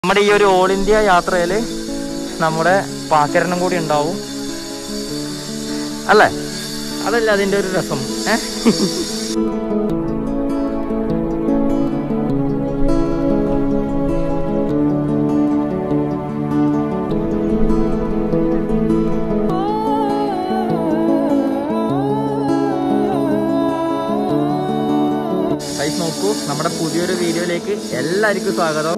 നമ്മുടെ ഈ ഒരു ഓൾ ഇന്ത്യ യാത്രയിൽ നമ്മുടെ പാക്കരനും കൂടി ഉണ്ടാവും അല്ലേ? അതല്ല അതിൻ്റെ ഒരു രസം. നോക്കൂ, നമ്മുടെ പുതിയൊരു വീഡിയോയിലേക്ക് എല്ലാവർക്കും സ്വാഗതം.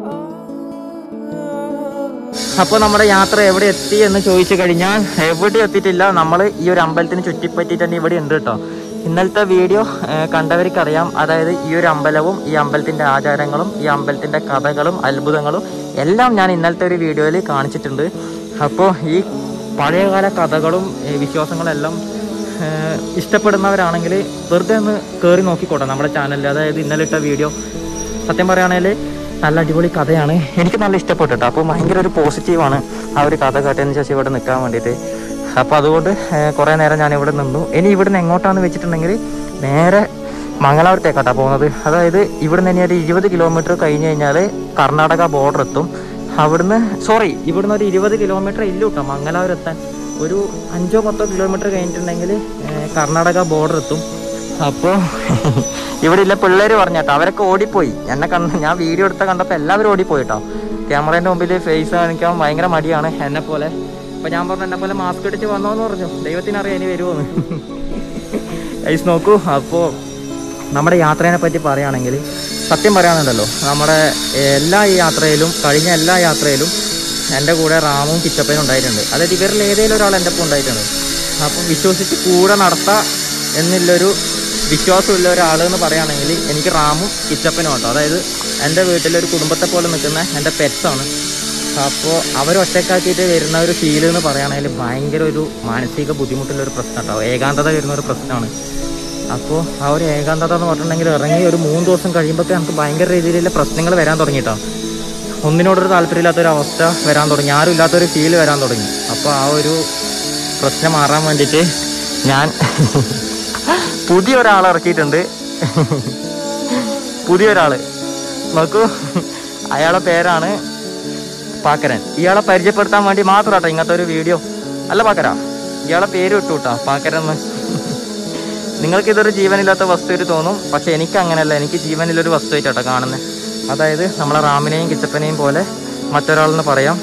അപ്പോൾ നമ്മുടെ യാത്ര എവിടെ എത്തി എന്ന് ചോദിച്ചു കഴിഞ്ഞാൽ എവിടെ എത്തിയിട്ടില്ല. നമ്മൾ ഈ ഒരു അമ്പലത്തിന് ചുറ്റിപ്പറ്റിയിട്ട് തന്നെ ഇവിടെ ഉണ്ട് കേട്ടോ. ഇന്നലത്തെ വീഡിയോ കണ്ടവർക്കറിയാം. അതായത് ഈ ഒരു അമ്പലവും ഈ അമ്പലത്തിൻ്റെ ആചാരങ്ങളും ഈ അമ്പലത്തിൻ്റെ കഥകളും അത്ഭുതങ്ങളും എല്ലാം ഞാൻ ഇന്നലത്തെ ഒരു വീഡിയോയിൽ കാണിച്ചിട്ടുണ്ട്. അപ്പോൾ ഈ പഴയകാല കഥകളും വിശ്വാസങ്ങളും എല്ലാം ഇഷ്ടപ്പെടുന്നവരാണെങ്കിൽ വെറുതെ ഒന്ന് കയറി നോക്കിക്കോട്ടെ നമ്മുടെ ചാനലിൽ. അതായത് ഇന്നലെ ഇട്ട വീഡിയോ സത്യം പറയുകയാണെങ്കിൽ നല്ല അടിപൊളി കഥയാണ്. എനിക്ക് നല്ല ഇഷ്ടപ്പെട്ടു കേട്ടോ. അപ്പോൾ ഭയങ്കര ഒരു പോസിറ്റീവാണ് ആ ഒരു കഥ കേട്ടതിന് ശേഷം ഇവിടെ നിൽക്കാൻ വേണ്ടിയിട്ട്. അപ്പോൾ അതുകൊണ്ട് കുറേ നേരം ഞാൻ ഇവിടെ നിന്നു. ഇനി ഇവിടുന്ന് എങ്ങോട്ടാണെന്ന് വെച്ചിട്ടുണ്ടെങ്കിൽ നേരെ മംഗലാപുരത്തേക്കാട്ടാണ് പോകുന്നത്. അതായത് ഇവിടുന്ന് ഇനി ഒരു 20 കിലോമീറ്റർ കഴിഞ്ഞ് കഴിഞ്ഞാൽ കർണാടക ബോർഡർ എത്തും. ഇവിടുന്ന് ഒരു 20 കിലോമീറ്റർ ഇല്ല കേട്ടോ മംഗലാപുരം എത്താൻ. ഒരു 5-10 കിലോമീറ്റർ കഴിഞ്ഞിട്ടുണ്ടെങ്കിൽ കർണാടക ബോർഡർ എത്തും. അപ്പോൾ ഇവിടെ ഇല്ല പിള്ളേർ പറഞ്ഞേട്ടോ, അവരൊക്കെ ഓടിപ്പോയി. ഞാൻ വീഡിയോ എടുത്ത കണ്ടപ്പോൾ എല്ലാവരും ഓടിപ്പോയി കേട്ടോ. ക്യാമറേൻ്റെ മുമ്പിൽ ഫേസ് കാണിക്കാൻ ഭയങ്കര മടിയാണ് എന്നെ പോലെ. അപ്പോൾ ഞാൻ പറഞ്ഞു എന്നെ പോലെ മാസ്ക് ഇട്ടിട്ട് വന്നോന്ന് പറഞ്ഞു. ദൈവത്തിനറിയാം ഇനി വരുമോന്ന്. ഐസ് നോക്കൂ. അപ്പോൾ നമ്മുടെ യാത്രേനെ പറ്റി പറയുകയാണെങ്കിൽ സത്യം പറയാനുണ്ടല്ലോ, നമ്മുടെ കഴിഞ്ഞ എല്ലാ യാത്രയിലും എൻ്റെ കൂടെ റാമും കിച്ചപ്പനും ഉണ്ടായിട്ടുണ്ട്. അതായത് ഇവരിൽ ഏതെങ്കിലും ഒരാൾ എൻ്റെ ഒപ്പം ഉണ്ടായിട്ടുണ്ട്. അപ്പം വിശ്വസിച്ച് കൂടെ നടത്താം എന്നുള്ളൊരു വിശ്വാസമുള്ള ഒരാളെന്ന് പറയുകയാണെങ്കിൽ എനിക്ക് റാമും കിച്ചപ്പനും കേട്ടോ. അതായത് എൻ്റെ വീട്ടിലൊരു കുടുംബത്തെ പോലെ നിൽക്കുന്ന എൻ്റെ പെറ്റ്സാണ്. അപ്പോൾ അവരൊറ്റക്കാക്കിയിട്ട് വരുന്ന ഒരു ഫീൽ എന്ന് പറയുകയാണെങ്കിൽ ഭയങ്കര ഒരു മാനസിക ബുദ്ധിമുട്ടുള്ളൊരു പ്രശ്നം കേട്ടോ. ഏകാന്തത വരുന്ന ഒരു പ്രശ്നമാണ്. അപ്പോൾ ആ ഒരു ഏകാന്തത എന്ന് പറഞ്ഞിട്ടുണ്ടെങ്കിൽ ഇറങ്ങി ഒരു 3 ദിവസം കഴിയുമ്പോഴൊക്കെ നമുക്ക് ഭയങ്കര രീതിയിലുള്ള പ്രശ്നങ്ങൾ വരാൻ തുടങ്ങിയിട്ടോ. ഒന്നിനോടൊരു താല്പര്യമില്ലാത്തൊരവസ്ഥ വരാൻ തുടങ്ങി, ആരും ഇല്ലാത്തൊരു ഫീൽ വരാൻ തുടങ്ങി. അപ്പോൾ ആ ഒരു പ്രശ്നം മാറാൻ വേണ്ടിയിട്ട് ഞാൻ പുതിയൊരാളെ ഇറക്കിയിട്ടുണ്ട്. പുതിയൊരാൾ നോക്കൂ, അയാളുടെ പേരാണ് പാക്കരൻ. ഇയാളെ പരിചയപ്പെടുത്താൻ വേണ്ടി മാത്രം കേട്ടോ ഇങ്ങനത്തെ ഒരു വീഡിയോ. അല്ല പാക്കര, ഇയാളെ പേര് ഇട്ടു കേട്ടോ പാക്കരൻ. നിങ്ങൾക്കിതൊരു ജീവനില്ലാത്ത വസ്തുവായിട്ട് തോന്നും, പക്ഷെ എനിക്ക് അങ്ങനെയല്ല. എനിക്ക് ജീവനിലൊരു വസ്തുവായിട്ടാട്ടോ കാണുന്നത്. അതായത് നമ്മളെ റാമിനെയും കിച്ചപ്പനെയും പോലെ മറ്റൊരാളെന്ന് പറയാം.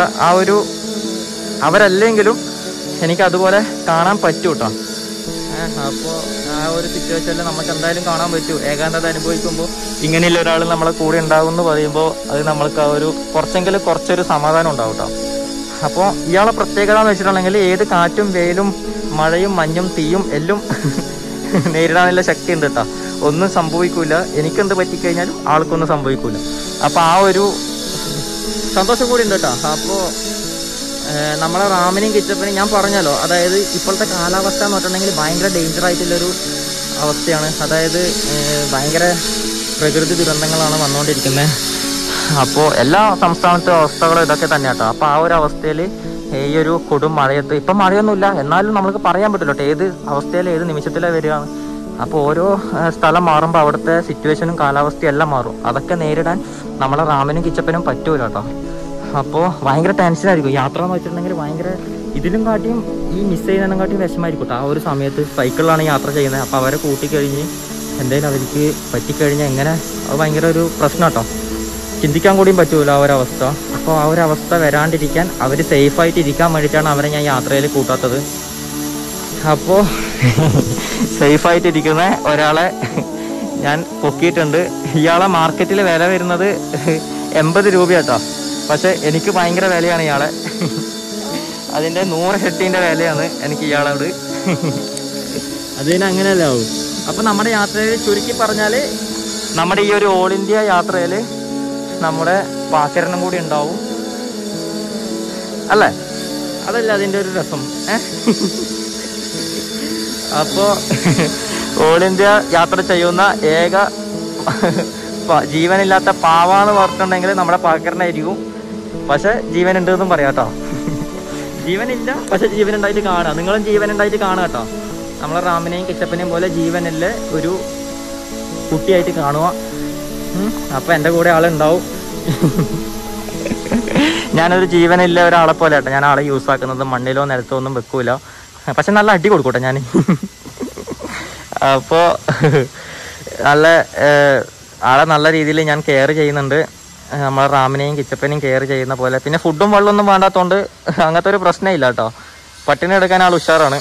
അവരല്ലെങ്കിലും എനിക്കതുപോലെ കാണാൻ പറ്റൂ കേട്ടോ. അപ്പോൾ ആ ഒരു സിറ്റുവേഷനിൽ നമുക്ക് എന്തായാലും കാണാൻ പറ്റൂ. ഏകാന്തത അനുഭവിക്കുമ്പോൾ ഇങ്ങനെയുള്ള ഒരാൾ നമ്മളെ കൂടെ ഉണ്ടാവും എന്ന് പറയുമ്പോൾ അത് നമ്മൾക്ക് ആ ഒരു കുറച്ചൊരു സമാധാനം ഉണ്ടാവും കേട്ടോ. അപ്പോൾ ഇയാളെ പ്രത്യേകത എന്ന് വെച്ചിട്ടുണ്ടെങ്കിൽ ഏത് കാറ്റും വെയിലും മഴയും മഞ്ഞും തീയും എല്ലാം നേരിടാനുള്ള ശക്തി ഉണ്ട് കേട്ടോ. ഒന്നും സംഭവിക്കൂല. എനിക്കെന്ത് പറ്റിക്കഴിഞ്ഞാലും ആൾക്കൊന്നും സംഭവിക്കൂല. അപ്പോൾ ആ ഒരു സന്തോഷം കൂടി ഉണ്ട് കേട്ടോ. അപ്പോൾ നമ്മളെ റാമിനെയും കിച്ചപ്പനെയും ഞാൻ പറഞ്ഞല്ലോ, അതായത് ഇപ്പോഴത്തെ കാലാവസ്ഥ എന്ന് പറഞ്ഞിട്ടുണ്ടെങ്കിൽ ഭയങ്കര ഡേഞ്ചർ ആയിട്ടുള്ളൊരു അവസ്ഥയാണ്. അതായത് ഭയങ്കര പ്രകൃതി ദുരന്തങ്ങളാണ് വന്നുകൊണ്ടിരിക്കുന്നത്. അപ്പോൾ എല്ലാ സംസ്ഥാനത്തെ അവസ്ഥകളും ഇതൊക്കെ തന്നെ കേട്ടോ. അപ്പോൾ ആ ഒരു അവസ്ഥയിൽ ഈ ഒരു കൊടും മഴയത്ത്, ഇപ്പം മഴയൊന്നുമില്ല എന്നാലും നമുക്ക് പറയാൻ പറ്റില്ല കേട്ടോ ഏത് അവസ്ഥയിൽ ഏത് നിമിഷത്തിലാണ് വരികയാണ്. അപ്പോൾ ഓരോ സ്ഥലം മാറുമ്പോൾ അവിടുത്തെ സിറ്റുവേഷനും കാലാവസ്ഥയും എല്ലാം മാറും. അതൊക്കെ നേരിടാൻ നമ്മളെ റാമിനും കിച്ചപ്പനും പറ്റൂല കേട്ടോ. അപ്പോൾ ഭയങ്കര ടെൻഷനായിരിക്കും യാത്ര എന്ന് വെച്ചിട്ടുണ്ടെങ്കിൽ. ഭയങ്കര ഇതിലും കാട്ടിയും ഈ മിസ് ചെയ്യുന്നതിനും കാട്ടിയും വിഷമായിരിക്കും കേട്ടോ. ആ ഒരു സമയത്ത് സൈക്കിളിലാണ് യാത്ര ചെയ്യുന്നത്. അപ്പോൾ അവരെ കൂട്ടിക്കഴിഞ്ഞ് എന്തെങ്കിലും അവർക്ക് പറ്റിക്കഴിഞ്ഞാൽ എങ്ങനെ, അത് ഭയങ്കര ഒരു പ്രശ്നം കേട്ടോ. ചിന്തിക്കാൻ കൂടിയും പറ്റൂല ആ ഒരവസ്ഥ. അപ്പോൾ ആ ഒരവസ്ഥ വരാണ്ടിരിക്കാൻ, അവർ സേഫായിട്ട് ഇരിക്കാൻ വേണ്ടിയിട്ടാണ് അവരെ ഞാൻ യാത്രയിൽ കൂട്ടാത്തത്. അപ്പോൾ സേഫായിട്ടിരിക്കുന്ന ഒരാളെ ഞാൻ പൊക്കിയിട്ടുണ്ട്. ഇയാളെ മാർക്കറ്റിൽ വില വരുന്നത് 80 രൂപ കേട്ടോ. പക്ഷെ എനിക്ക് ഭയങ്കര വിലയാണ് ഇയാളെ. അതിൻ്റെ 100 ഷെട്ടിൻ്റെ വിലയാണ് എനിക്ക് ഇയാളോട്. അതിന് അങ്ങനെയല്ല ആവും. അപ്പം നമ്മുടെ യാത്രയിൽ ചുരുക്കി പറഞ്ഞാൽ നമ്മുടെ ഈ ഒരു ഓൾ ഇന്ത്യ യാത്രയിൽ നമ്മുടെ പാക്കരനും കൂടി ഉണ്ടാവും അല്ലേ? അതല്ല അതിൻ്റെ ഒരു രസം. അപ്പോൾ ഓൾ ഇന്ത്യ യാത്ര ചെയ്യുന്ന ഏക ജീവനില്ലാത്ത പാവാന്ന് പറഞ്ഞിട്ടുണ്ടെങ്കിൽ നമ്മുടെ പാക്കരനായിരിക്കും. പക്ഷെ ജീവനുണ്ട് എന്നും പറയാം കേട്ടോ. ജീവനില്ല പക്ഷെ ജീവനുണ്ടായിട്ട് കാണുക. നിങ്ങളും ജീവനുണ്ടായിട്ട് കാണുക കേട്ടോ. നമ്മളെ റാമിനെയും കിച്ചപ്പനെയും പോലെ ജീവനില്ല ഒരു കുട്ടിയായിട്ട് കാണുക. അപ്പം എൻ്റെ കൂടെ ആളുണ്ടാവും. ഞാനൊരു ജീവനില്ല ഒരാളെ പോലെ കേട്ടോ ഞാൻ ആളെ യൂസ് ആക്കുന്നത്. മണ്ണിലോ നിലത്തോ ഒന്നും വെക്കൂല. പക്ഷെ നല്ല അടി കൊടുക്കൂട്ടെ ഞാൻ. അപ്പോൾ നല്ല ആളെ നല്ല രീതിയിൽ ഞാൻ കെയർ ചെയ്യുന്നുണ്ട്. നമ്മളെ റാമിനെയും കിച്ചപ്പനെയും കെയർ ചെയ്യുന്ന പോലെ. പിന്നെ ഫുഡും വെള്ളമൊന്നും വേണ്ടാത്തതുകൊണ്ട് അങ്ങനത്തെ ഒരു പ്രശ്നമില്ല കേട്ടോ. പട്ടിണി എടുക്കാൻ ആൾ ഉഷാറാണ്.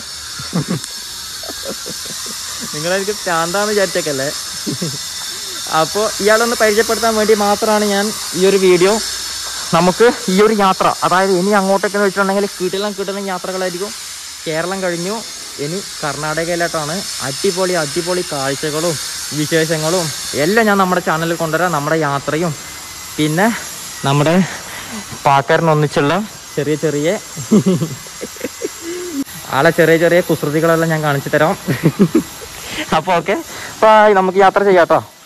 നിങ്ങളെനിക്ക് ചാന്താന്ന് വിചാരിച്ചേക്കല്ലേ. അപ്പോൾ ഇയാളൊന്ന് പരിചയപ്പെടുത്താൻ വേണ്ടി മാത്രമാണ് ഞാൻ ഈ ഒരു വീഡിയോ. നമുക്ക് ഈ ഒരു യാത്ര, അതായത് ഇനി അങ്ങോട്ടൊക്കെ വെച്ചിട്ടുണ്ടെങ്കിൽ കിടിലം യാത്രകളായിരിക്കും. കേരളം കഴിഞ്ഞു, ഇനി കർണാടകയിലോട്ടാണ്. അടിപൊളി കാഴ്ചകളും വിശേഷങ്ങളും എല്ലാം ഞാൻ നമ്മുടെ ചാനലിൽ കൊണ്ടുവരാം. നമ്മുടെ യാത്രയും പിന്നെ നമ്മുടെ പാക്കറിനൊന്നിച്ചുള്ള ചെറിയ ആളെ ചെറിയ കുസൃതികളെല്ലാം ഞാൻ കാണിച്ചു തരാം. അപ്പോൾ ഓക്കെ, അപ്പോൾ നമുക്ക് യാത്ര ചെയ്യാം കേട്ടോ.